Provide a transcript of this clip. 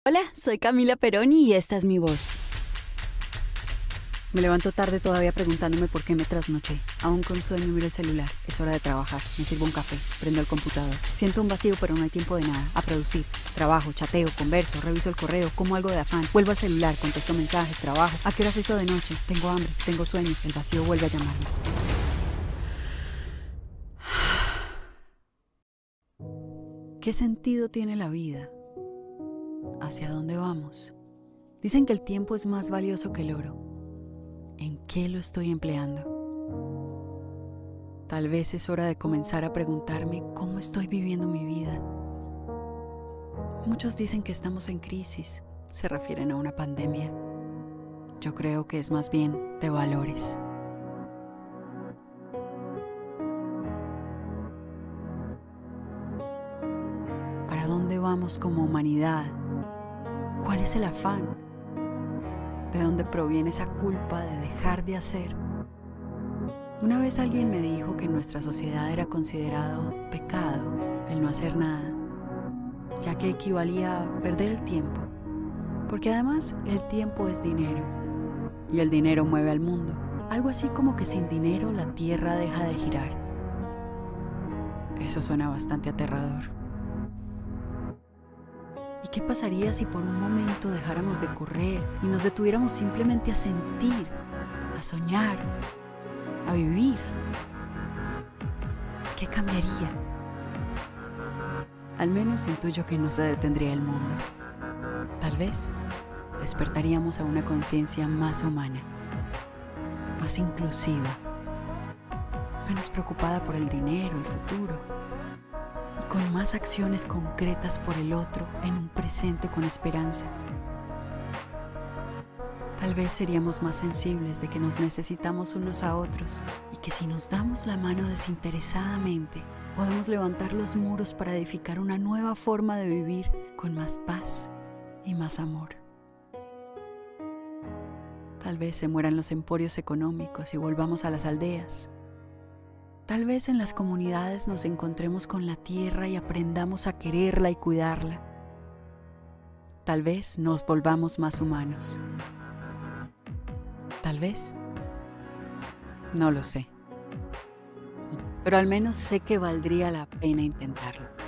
Hola, soy Camila Peroni y esta es mi voz. Me levanto tarde todavía preguntándome por qué me trasnoché. Aún con sueño miro el celular. Es hora de trabajar. Me sirvo un café. Prendo el computador. Siento un vacío, pero no hay tiempo de nada. A producir. Trabajo, chateo, converso, reviso el correo, como algo de afán. Vuelvo al celular, contesto mensajes, trabajo. ¿A qué hora se hizo de noche? Tengo hambre, tengo sueño. El vacío vuelve a llamarme. ¿Qué sentido tiene la vida? ¿Hacia dónde vamos? Dicen que el tiempo es más valioso que el oro. ¿En qué lo estoy empleando? Tal vez es hora de comenzar a preguntarme cómo estoy viviendo mi vida. Muchos dicen que estamos en crisis. Se refieren a una pandemia. Yo creo que es más bien de valores. ¿Para dónde vamos como humanidad? ¿Cuál es el afán? ¿De dónde proviene esa culpa de dejar de hacer? Una vez alguien me dijo que en nuestra sociedad era considerado pecado el no hacer nada, ya que equivalía a perder el tiempo, porque además el tiempo es dinero, y el dinero mueve al mundo, algo así como que sin dinero la tierra deja de girar. Eso suena bastante aterrador. ¿Y qué pasaría si por un momento dejáramos de correr y nos detuviéramos simplemente a sentir, a soñar, a vivir? ¿Qué cambiaría? Al menos intuyo que no se detendría el mundo. Tal vez despertaríamos a una conciencia más humana, más inclusiva, menos preocupada por el dinero, el futuro, y con más acciones concretas por el otro en un presente con esperanza. Tal vez seríamos más sensibles de que nos necesitamos unos a otros y que si nos damos la mano desinteresadamente, podemos levantar los muros para edificar una nueva forma de vivir con más paz y más amor. Tal vez se mueran los emporios económicos y volvamos a las aldeas. Tal vez en las comunidades nos encontremos con la tierra y aprendamos a quererla y cuidarla. Tal vez nos volvamos más humanos. Tal vez. No lo sé. Pero al menos sé que valdría la pena intentarlo.